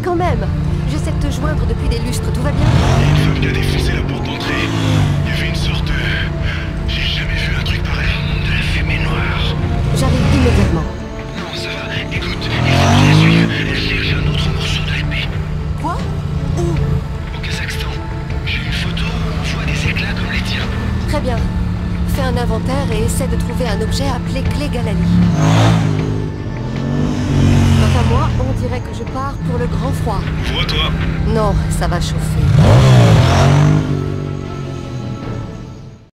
Quand même. J'essaie de te joindre depuis des lustres, tout va bien? Une femme qui a défoncé la porte d'entrée. Il y avait une sorte de... J'ai jamais vu un truc pareil. De la fumée noire. J'arrive immédiatement. Non, ça va. Écoute, il faut que je la suive. Elle cherche un autre morceau de l'épée. Quoi? Où? Au Kazakhstan. J'ai une photo où on voit des éclats comme les tiens. Très bien. Fais un inventaire et essaie de trouver un objet appelé clé Galali. Quant à moi, on dirait que je pars pour le grand froid. Vois-toi. Non, ça va chauffer.